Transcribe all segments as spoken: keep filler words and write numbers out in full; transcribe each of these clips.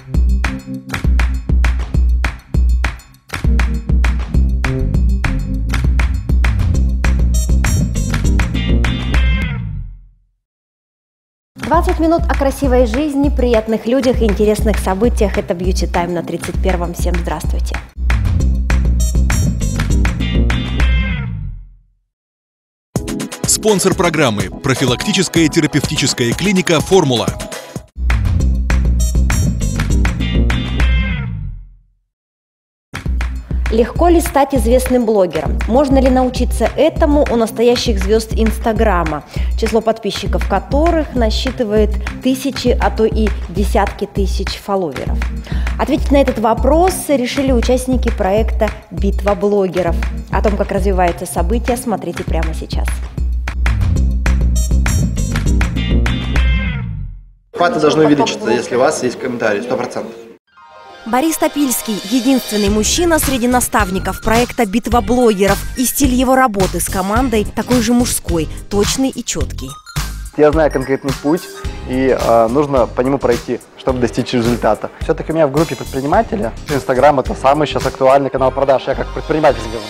двадцать минут о красивой жизни, приятных людях и интересных событиях. Это Beauty Time на тридцать первом. Всем здравствуйте! Спонсор программы – профилактическая терапевтическая клиника «Формула». Легко ли стать известным блогером? Можно ли научиться этому у настоящих звезд Инстаграма, число подписчиков которых насчитывает тысячи, а то и десятки тысяч фолловеров? Ответить на этот вопрос решили участники проекта «Битва блогеров». О том, как развиваются события, смотрите прямо сейчас. Охваты должны увеличиться, если у вас есть комментарии, сто процентов. Борис Топильский – единственный мужчина среди наставников проекта «Битва блогеров», и стиль его работы с командой такой же мужской, точный и четкий. Я знаю конкретный путь, и э, нужно по нему пройти, чтобы достичь результата. Все-таки у меня в группе предпринимателя Инстаграм – это самый сейчас актуальный канал продаж. Я как предприниматель говорю.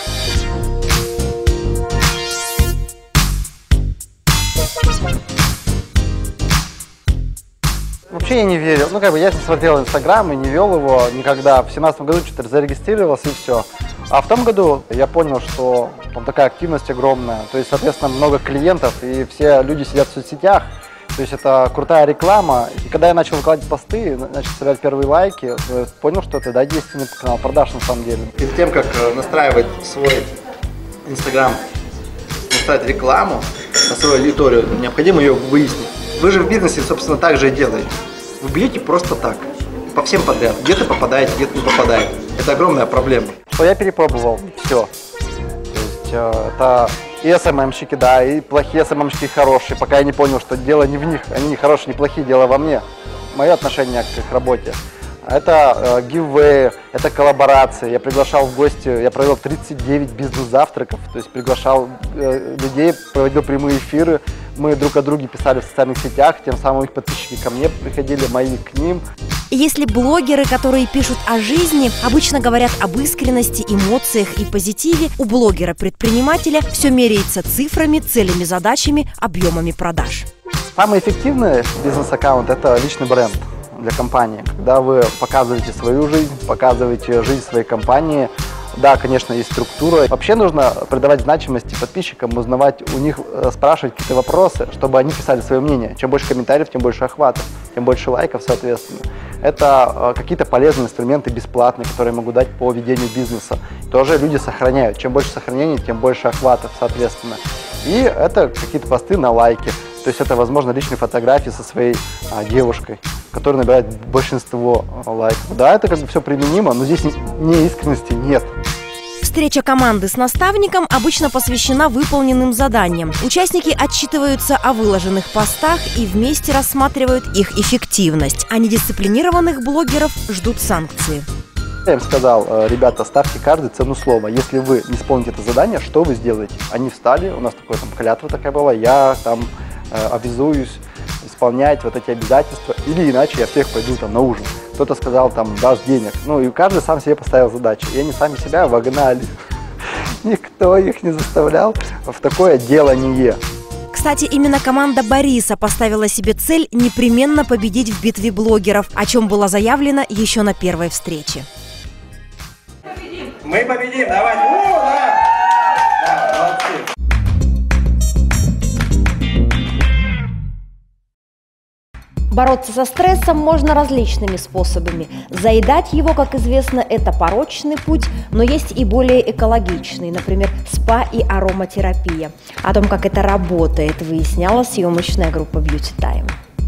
Вообще я не верил. Ну, как бы я не смотрел Инстаграм и не вел его никогда. В семнадцатом году что-то зарегистрировался и все. А в том году я понял, что там такая активность огромная. То есть, соответственно, много клиентов, и все люди сидят в соцсетях. То есть это крутая реклама. И когда я начал выкладывать посты, начал собирать первые лайки, понял, что это, да, действенный канал продаж на самом деле. Перед тем, как настраивать свой Инстаграм, настраивать рекламу на свою аудиторию, необходимо ее выяснить. Вы же в бизнесе, собственно, так же и делаете. Вы бьете просто так, по всем подряд. Где-то попадаете, где-то не попадаете. Это огромная проблема. Что я перепробовал, все. То есть э, это и эс эм эм-щики, да, и плохие эс эм эм-щики, хорошие. Пока я не понял, что дело не в них. Они не хорошие, не плохие, дело во мне. Мое отношение к их работе. Это э, гивэи, это коллаборации. Я приглашал в гости, я провел тридцать девять бизнес-завтраков. То есть приглашал э, людей, проводил прямые эфиры. Мы друг о друге писали в социальных сетях, тем самым их подписчики ко мне приходили, мои к ним. Если блогеры, которые пишут о жизни, обычно говорят об искренности, эмоциях и позитиве, у блогера-предпринимателя все меряется цифрами, целями, задачами, объемами продаж. Самый эффективный бизнес-аккаунт – это личный бренд для компании. Когда вы показываете свою жизнь, показываете жизнь своей компании. Да, конечно, есть структура. Вообще нужно придавать значимости подписчикам, узнавать у них, спрашивать какие-то вопросы, чтобы они писали свое мнение. Чем больше комментариев, тем больше охватов, тем больше лайков, соответственно. Это какие-то полезные инструменты бесплатные, которые я могу дать по ведению бизнеса. Тоже люди сохраняют. Чем больше сохранений, тем больше охватов, соответственно. И это какие-то посты на лайки. То есть это, возможно, личные фотографии со своей а, девушкой, которая набирает большинство лайков. Да, это как бы все применимо, но здесь неискренности нет. Встреча команды с наставником обычно посвящена выполненным заданиям. Участники отчитываются о выложенных постах и вместе рассматривают их эффективность. А недисциплинированных блогеров ждут санкции. Я им сказал: ребята, ставьте каждый цену слова. Если вы не исполните это задание, что вы сделаете? Они встали, у нас такое там клятва такая была, я там э, обязуюсь исполнять вот эти обязательства, или иначе я всех пойду там на ужин. Кто-то сказал, там, даст денег. Ну и каждый сам себе поставил задачи. И они сами себя вогнали. Никто их не заставлял в такое делание. Кстати, именно команда Бориса поставила себе цель непременно победить в битве блогеров, о чем было заявлено еще на первой встрече. Мы победим, давайте! О, да! Да, молодцы! Бороться со стрессом можно различными способами. Заедать его, как известно, это порочный путь, но есть и более экологичный, например, спа и ароматерапия. О том, как это работает, выясняла съемочная группа Beauty Time.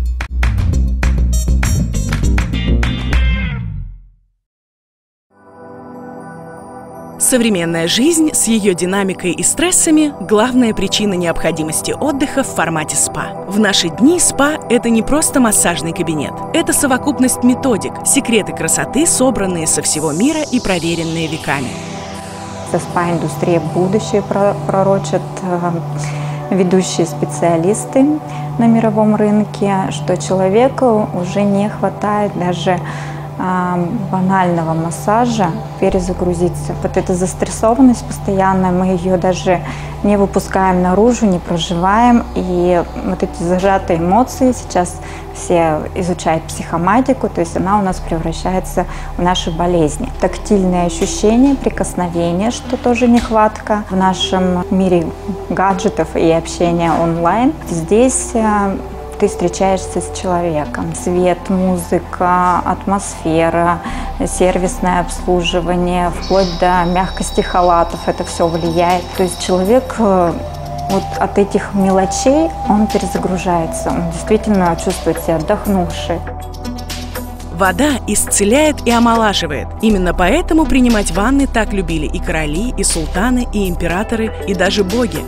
Современная жизнь с ее динамикой и стрессами – главная причина необходимости отдыха в формате спа. В наши дни спа – это не просто массажный кабинет. Это совокупность методик, секреты красоты, собранные со всего мира и проверенные веками. Спа-индустрия будущее пророчит. ведущие специалисты на мировом рынке, что человеку уже не хватает даже банального массажа, перезагрузиться. Вот эта застрессованность постоянная, мы ее даже не выпускаем наружу, не проживаем. И вот эти зажатые эмоции, сейчас все изучают психоматику, то есть она у нас превращается в наши болезни. Тактильные ощущения, прикосновения, что тоже нехватка в нашем мире гаджетов и общения онлайн. Здесь ты встречаешься с человеком. Свет, музыка, атмосфера, сервисное обслуживание, вплоть до мягкости халатов, это все влияет. То есть человек вот от этих мелочей, он перезагружается, он действительно чувствует себя отдохнувший. Вода исцеляет и омолаживает. Именно поэтому принимать ванны так любили и короли, и султаны, и императоры, и даже боги.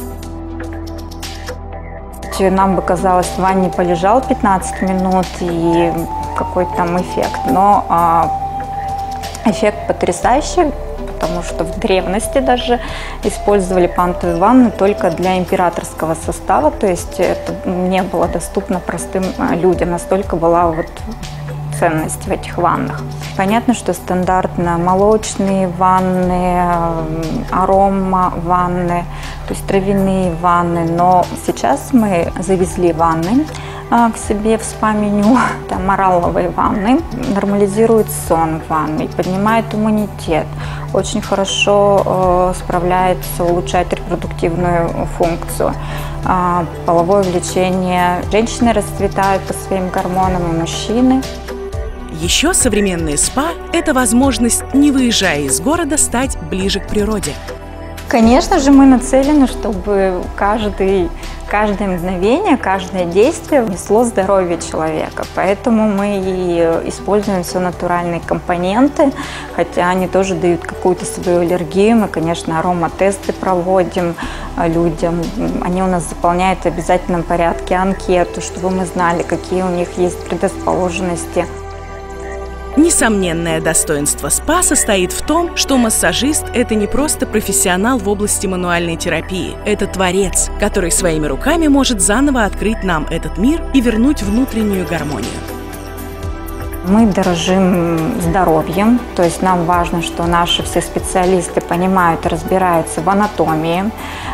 Нам бы казалось, в ванне полежал пятнадцать минут и какой-то там эффект. Но а, эффект потрясающий, потому что в древности даже использовали пантовые ванны только для императорского состава. То есть это не было доступно простым людям. Настолько была вот ценность в этих ваннах. Понятно, что стандартно молочные ванны, арома ванны, то есть травяные ванны, но сейчас мы завезли ванны а, к себе в спа-меню. Там мораловые ванны, нормализирует сон в ванной, поднимает иммунитет, очень хорошо э, справляется, улучшает репродуктивную функцию. А, половое влечение. Женщины расцветают по своим гормонам, и мужчины. Еще современные спа – это возможность, не выезжая из города, стать ближе к природе. Конечно же, мы нацелены, чтобы каждый, каждое мгновение, каждое действие внесло здоровье человека. Поэтому мы и используем все натуральные компоненты, хотя они тоже дают какую-то свою аллергию. Мы, конечно, ароматесты проводим людям. Они у нас заполняют в обязательном порядке анкету, чтобы мы знали, какие у них есть предрасположенности. Несомненное достоинство спа состоит в том, что массажист – это не просто профессионал в области мануальной терапии. Это творец, который своими руками может заново открыть нам этот мир и вернуть внутреннюю гармонию. Мы дорожим здоровьем, то есть нам важно, что наши все специалисты понимают и разбираются в анатомии,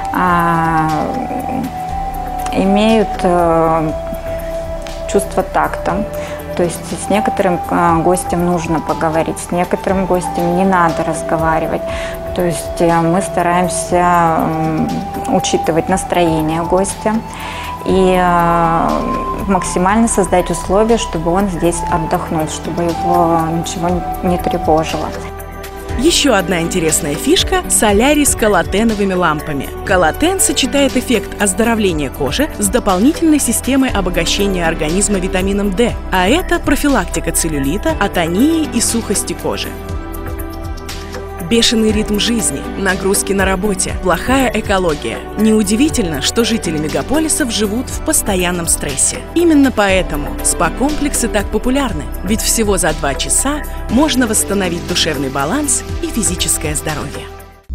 имеют чувство такта. То есть с некоторым гостем нужно поговорить, с некоторым гостем не надо разговаривать. То есть мы стараемся учитывать настроение гостя и максимально создать условия, чтобы он здесь отдохнул, чтобы его ничего не тревожило. Еще одна интересная фишка – солярий с коллатеновыми лампами. Коллатен сочетает эффект оздоровления кожи с дополнительной системой обогащения организма витамином дэ, а это профилактика целлюлита, атонии и сухости кожи. Бешеный ритм жизни, нагрузки на работе, плохая экология. Неудивительно, что жители мегаполисов живут в постоянном стрессе. Именно поэтому спа-комплексы так популярны, ведь всего за два часа можно восстановить душевный баланс и физическое здоровье.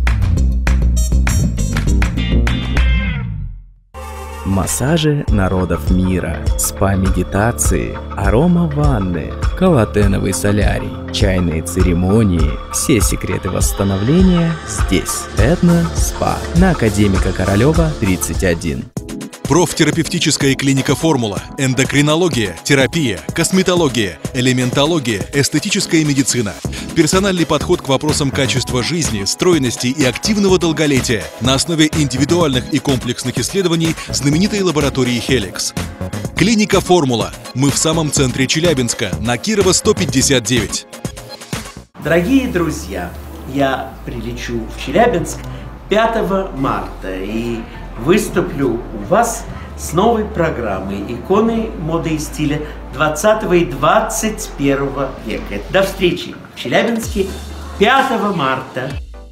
Массажи народов мира, спа-медитации, арома-ванны, коллатеновый солярий, чайные церемонии – все секреты восстановления здесь. Этно-спа на Академика Королева, тридцать один. Профтерапевтическая клиника «Формула», эндокринология, терапия, косметология, элементология, эстетическая медицина. Персональный подход к вопросам качества жизни, стройности и активного долголетия на основе индивидуальных и комплексных исследований знаменитой лаборатории «Хеликс». Клиника «Формула». Мы в самом центре Челябинска, на Кирова сто пятьдесят девять. Дорогие друзья, я прилечу в Челябинск пятого марта и выступлю у вас с новой программой «Иконы моды и стиля двадцатого и двадцать первого века». До встречи в Челябинске пятого марта.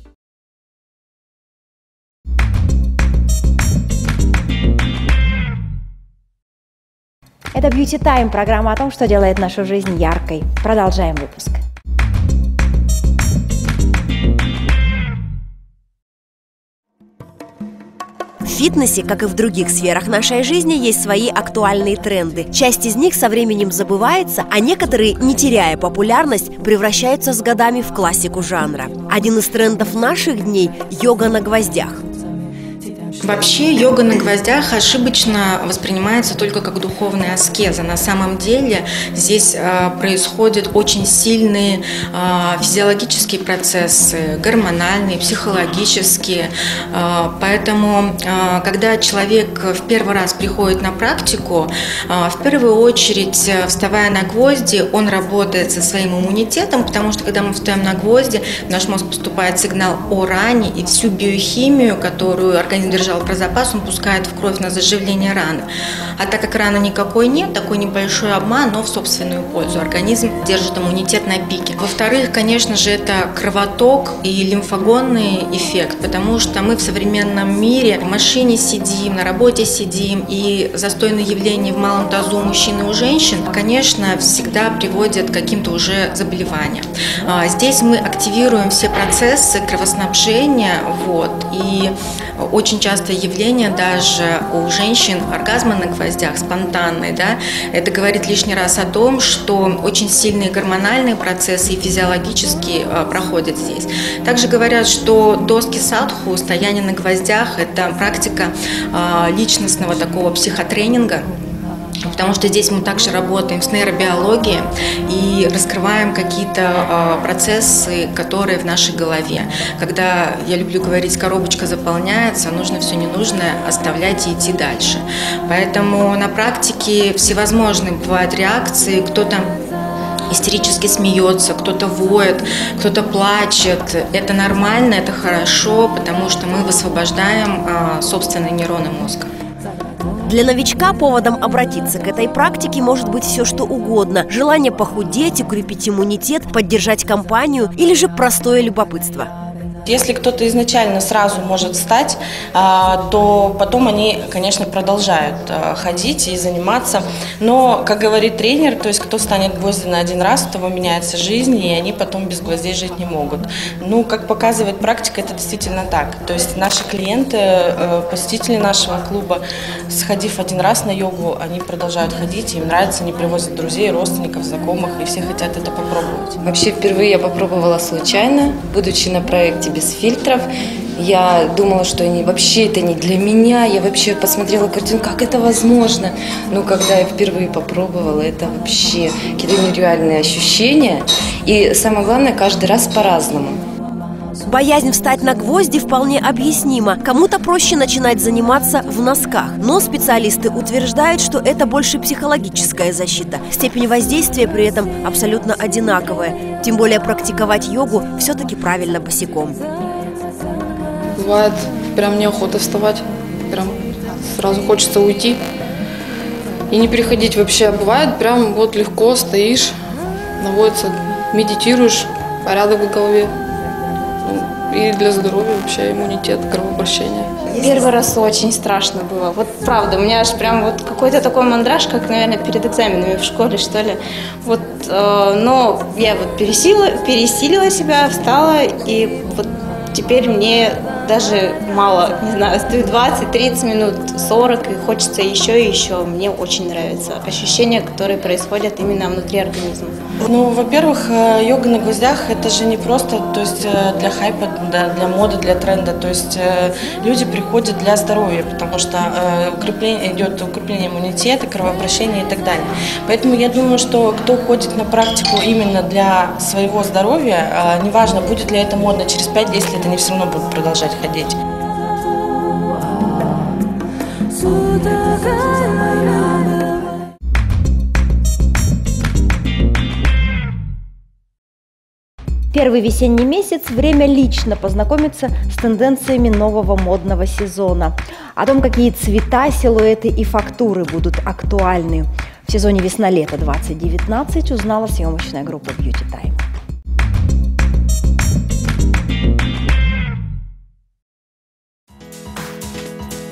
Это Beauty Time, программа о том, что делает нашу жизнь яркой. Продолжаем выпуск. фитнесе, как и в других сферах нашей жизни, есть свои актуальные тренды. Часть из них со временем забывается, а некоторые, не теряя популярность, превращаются с годами в классику жанра. Один из трендов наших дней – йога на гвоздях. Вообще йога на гвоздях ошибочно воспринимается только как духовная аскеза. На самом деле здесь э, происходят очень сильные э, физиологические процессы, гормональные, психологические. Э, поэтому, э, когда человек в первый раз приходит на практику, э, в первую очередь, вставая на гвозди, он работает со своим иммунитетом, потому что когда мы встаем на гвозди, в наш мозг поступает сигнал о ране, и всю биохимию, которую организм держал про запас, он пускает в кровь на заживление раны. А так как раны никакой нет, такой небольшой обман, но в собственную пользу. Организм держит иммунитет на пике. Во-вторых, конечно же, это кровоток и лимфогонный эффект, потому что мы в современном мире в машине сидим, на работе сидим, и застойные явления в малом дозу у мужчин и у женщин, конечно, всегда приводят к каким-то уже заболеваниям. Здесь мы активируем все процессы кровоснабжения, вот, и очень часто явление даже у женщин оргазма на гвоздях, спонтанные, да, это говорит лишний раз о том, что очень сильные гормональные процессы и физиологические э, проходят здесь. Также говорят, что доски садху, стояние на гвоздях, это практика э, личностного такого психотренинга. Потому что здесь мы также работаем с нейробиологией и раскрываем какие-то э, процессы, которые в нашей голове. Когда, я люблю говорить, коробочка заполняется, нужно все ненужное оставлять и идти дальше. Поэтому на практике всевозможные бывают реакции, кто-то истерически смеется, кто-то воет, кто-то плачет. Это нормально, это хорошо, потому что мы высвобождаем э, собственные нейроны мозга. Для новичка поводом обратиться к этой практике может быть все, что угодно. Желание похудеть, укрепить иммунитет, поддержать компанию или же простое любопытство. Если кто-то изначально сразу может встать, то потом они, конечно, продолжают ходить и заниматься. Но, как говорит тренер, то есть кто станет гвозди на один раз, у того меняется жизнь, и они потом без гвоздей жить не могут. Ну, как показывает практика, это действительно так. То есть наши клиенты, посетители нашего клуба, сходив один раз на йогу, они продолжают ходить, им нравится, они привозят друзей, родственников, знакомых, и все хотят это попробовать. Вообще, впервые я попробовала случайно, будучи на проекте «Без фильтров». Я думала, что они вообще это не для меня. Я вообще посмотрела картину, как это возможно. Но когда я впервые попробовала, это вообще какие-то нереальные ощущения. И самое главное, каждый раз по-разному. Боязнь встать на гвозди вполне объяснима. Кому-то проще начинать заниматься в носках. Но специалисты утверждают, что это больше психологическая защита. Степень воздействия при этом абсолютно одинаковая. Тем более практиковать йогу все-таки правильно босиком. Бывает, прям неохота вставать. Прям сразу хочется уйти и не приходить вообще. Бывает, прям вот легко стоишь, наводится, медитируешь, порядок в голове. И для здоровья вообще иммунитет, кровообращение. Первый раз очень страшно было. Вот правда, у меня аж прям вот какой-то такой мандраж, как, наверное, перед экзаменами в школе, что ли. Вот, э, но я вот пересилила, пересилила себя, встала, и вот теперь мне даже мало, не знаю, стою двадцать-тридцать минут, сорок, и хочется еще и еще. Мне очень нравятся ощущения, которые происходят именно внутри организма. Ну, во-первых, йога на гвоздях – это же не просто, то есть для хайпа, для моды, для тренда. То есть люди приходят для здоровья, потому что укрепление, идет укрепление иммунитета, кровообращения и так далее. Поэтому я думаю, что кто ходит на практику именно для своего здоровья, неважно, будет ли это модно через пять-десять лет, они все равно будут продолжать ходить. Первый весенний месяц – время лично познакомиться с тенденциями нового модного сезона. О том, какие цвета, силуэты и фактуры будут актуальны в сезоне весна-лето двадцать девятнадцать, узнала съемочная группа Beauty Time.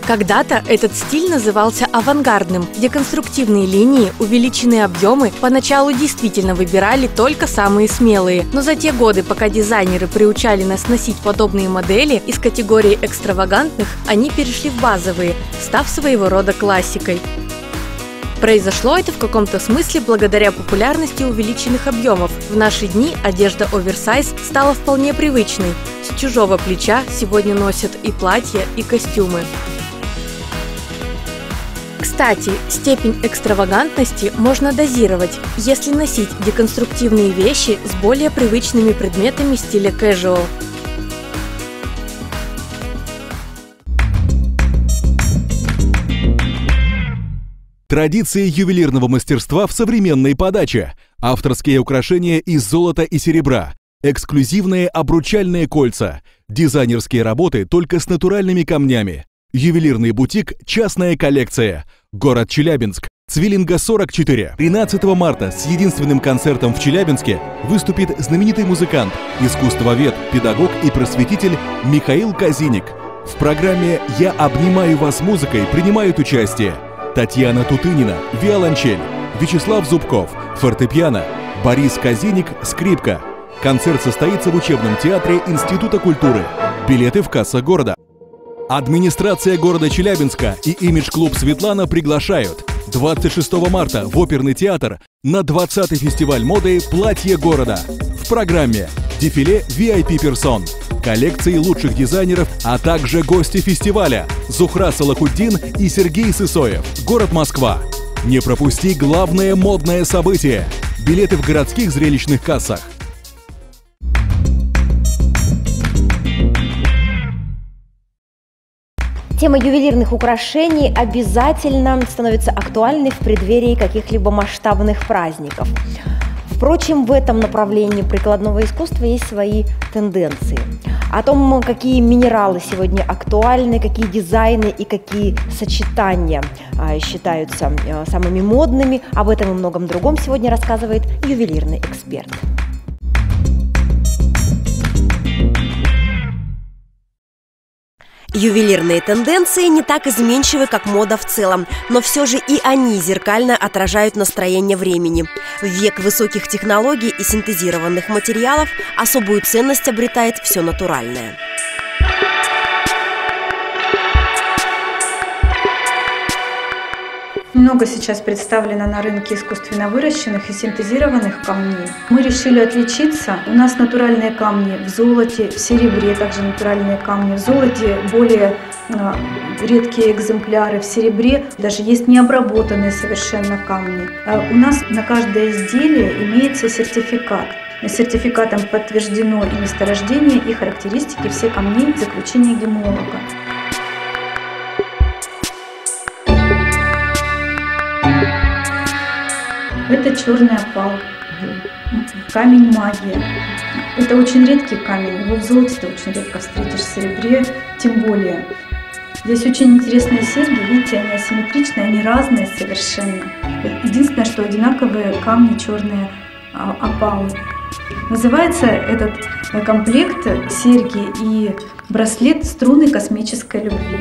Когда-то этот стиль назывался авангардным. Деконструктивные линии, увеличенные объемы поначалу действительно выбирали только самые смелые. Но за те годы, пока дизайнеры приучали нас носить подобные модели, из категории экстравагантных они перешли в базовые, став своего рода классикой. Произошло это в каком-то смысле благодаря популярности увеличенных объемов. В наши дни одежда оверсайз стала вполне привычной. С чужого плеча сегодня носят и платья, и костюмы. Кстати, степень экстравагантности можно дозировать, если носить деконструктивные вещи с более привычными предметами стиля casual. Традиции ювелирного мастерства в современной подаче. Авторские украшения из золота и серебра. Эксклюзивные обручальные кольца. Дизайнерские работы только с натуральными камнями. Ювелирный бутик «Частная коллекция». Город Челябинск. Цвиллинга сорок четыре. тринадцатого марта с единственным концертом в Челябинске выступит знаменитый музыкант, искусствовед, педагог и просветитель Михаил Казиник. В программе «Я обнимаю вас музыкой» принимают участие Татьяна Тутынина, виолончель, Вячеслав Зубков, фортепиано, Борис Казиник, скрипка. Концерт состоится в учебном театре Института культуры. Билеты в кассах города. Администрация города Челябинска и имидж-клуб «Светлана» приглашают двадцать шестого марта в Оперный театр на двадцатый фестиваль моды «Платье города». В программе дефиле ви ай пи-персон, коллекции лучших дизайнеров, а также гости фестиваля Зухра Салахуддин и Сергей Сысоев. Город Москва. Не пропусти главное модное событие. Билеты в городских зрелищных кассах. Тема ювелирных украшений обязательно становится актуальной в преддверии каких-либо масштабных праздников. Впрочем, в этом направлении прикладного искусства есть свои тенденции. О том, какие минералы сегодня актуальны, какие дизайны и какие сочетания считаются самыми модными, об этом и многом другом сегодня рассказывает ювелирный эксперт. Ювелирные тенденции не так изменчивы, как мода в целом, но все же и они зеркально отражают настроение времени. В век высоких технологий и синтезированных материалов особую ценность обретает все натуральное. Много сейчас представлено на рынке искусственно выращенных и синтезированных камней. Мы решили отличиться. У нас натуральные камни в золоте, в серебре, также натуральные камни в золоте, более э, редкие экземпляры в серебре, даже есть необработанные совершенно камни. А у нас на каждое изделие имеется сертификат. Сертификатом подтверждено и месторождение, и характеристики всех камней в заключении гемолога. Это черный опал, камень магия. Это очень редкий камень, его в золоте ты очень редко встретишь, в серебре тем более. Здесь очень интересные серьги, видите, они асимметричные, они разные совершенно. Единственное, что одинаковые камни черные опалы. Называется этот комплект серьги и браслет «Струны космической любви».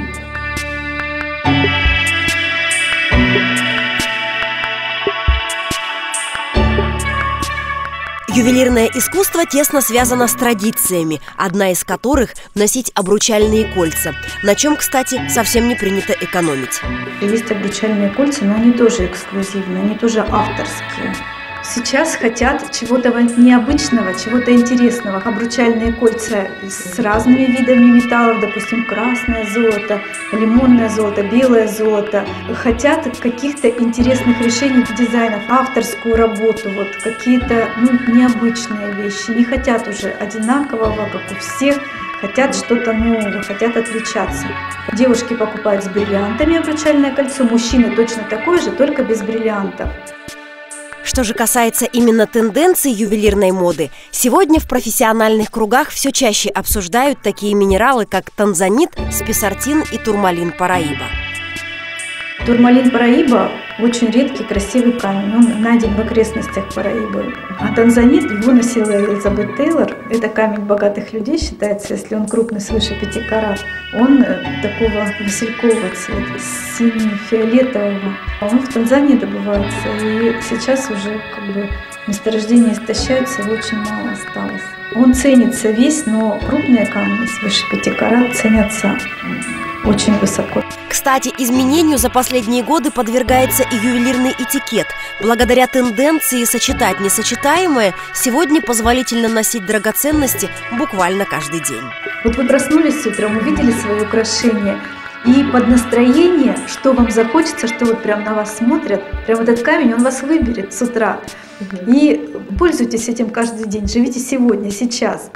Ювелирное искусство тесно связано с традициями, одна из которых – носить обручальные кольца, на чем, кстати, совсем не принято экономить. Есть обручальные кольца, но они тоже эксклюзивные, они тоже авторские. Сейчас хотят чего-то необычного, чего-то интересного. Обручальные кольца с разными видами металлов, допустим, красное золото, лимонное золото, белое золото. Хотят каких-то интересных решений, дизайнов, авторскую работу, вот какие-то ну, необычные вещи. Не хотят уже одинакового, как у всех. Хотят что-то новое, хотят отличаться. Девушки покупают с бриллиантами обручальное кольцо, мужчины точно такое же, только без бриллиантов. Что же касается именно тенденций ювелирной моды, сегодня в профессиональных кругах все чаще обсуждают такие минералы, как танзанит, спесартин и турмалин Параиба. Турмалин Параиба – очень редкий, красивый камень. Он найден в окрестностях Параибы. А танзанит его носила Элизабет Тейлор. Это камень богатых людей, считается, если он крупный, свыше пяти карат. Он такого василькового цвета, сине-фиолетового. А он в Танзании добывается, и сейчас уже как бы месторождения истощаются, его очень мало осталось. Он ценится весь, но крупные камни, свыше пяти карат, ценятся очень высоко. Кстати, изменению за последние годы подвергается и ювелирный этикет. Благодаря тенденции сочетать несочетаемое, сегодня позволительно носить драгоценности буквально каждый день. Вот вы проснулись утром, увидели свои украшения, и под настроение, что вам захочется, что вот прям на вас смотрят, прям этот камень, он вас выберет с утра. И пользуйтесь этим каждый день, живите сегодня, сейчас.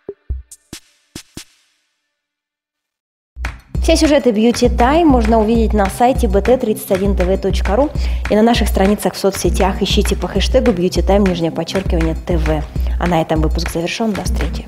Все сюжеты Beauty Time можно увидеть на сайте би ти тридцать один тэ вэ точка ру и на наших страницах в соцсетях. Ищите по хэштегу Beauty Time, нижнее подчеркивание, ТВ. А на этом выпуск завершен. До встречи.